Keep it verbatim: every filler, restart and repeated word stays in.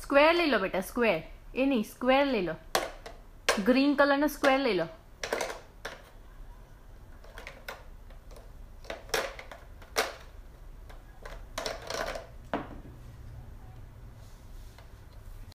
Square ले लो बेटा, square, ये नहीं स्क्वायर ले लो, ग्रीन कलर નો સ્ક્વેર લઈ લો।